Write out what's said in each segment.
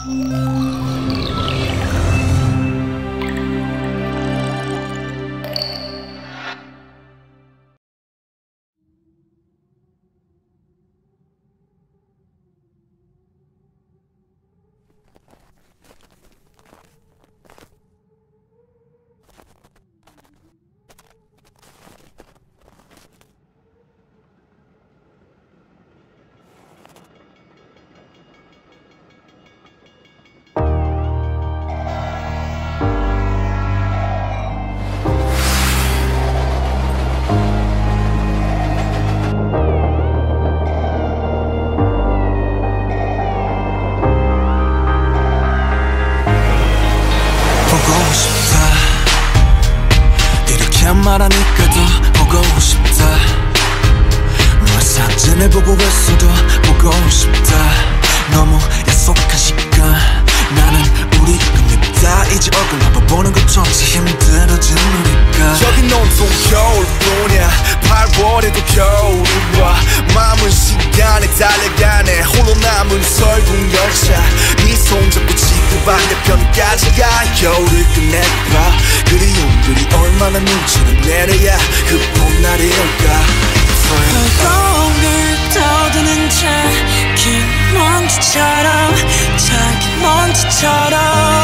말하니까도 보고 싶다. 너의 사진을 보고 있어도 보고 싶다. 너무 약속한 시간 나는 우리 끝냈다. 이제 얼굴 한번 보는 것조차 힘들어진 우리가. 여긴 온통 겨울뿐이야. 8월에도 겨울이 와. 마음은 시간에 달려가네. 홀로 남은 설국 열차. 네 손잡고 지구 반대편까지 가. 겨울을 끝내봐. 그리움들이 얼마나 눈치를 내려야 그 봄날이 올까. 벌거울을 떠드는 자기 먼지처럼 자기 먼지처럼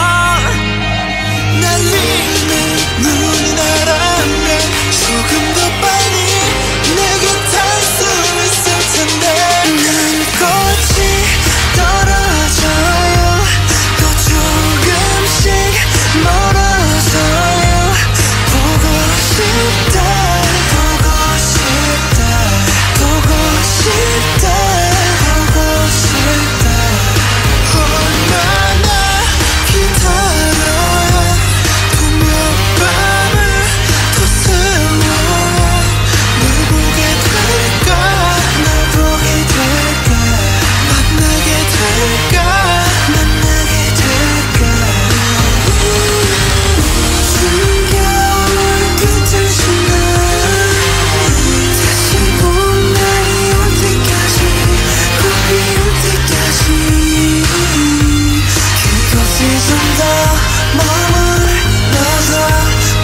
날리는 눈이 나라면 조금 더 빨리 내게 닿을 수 있을 텐데. 난 꽃이 떨어져요. 또 조금씩 멀어져요. 보고 싶다 보고 싶다 보고 싶다 보고 싶다. 얼마나 기다려야 분명 밤을 더 세워야 널 보게 될까. 널 보게 될까. 만나게 될까. 만나게 될까. 숨겨올 끝을 지나 다시 봄날이 올 때까지 봄이 올 때까지 그곳에 좀 더 머물러서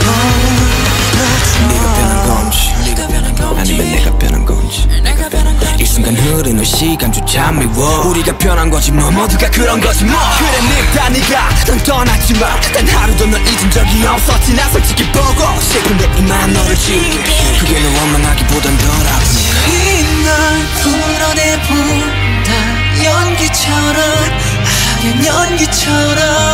네가 변한 건지 아니면 내가 변한 건지 이 순간 흐르는 시간조차 미워. 우리가 변한 거지 뭐 모두가 그런 거지 뭐. 그래 늙다 네가 넌 떠났지만 단 하루도 널 잊은 적이 없었지. 나 솔직히 보고 싶은데 이만 너를 지울게. 그게 널 원망하기보단 덜 아프니까. 이날 풀어내본다. 연기처럼 하얀 연기처럼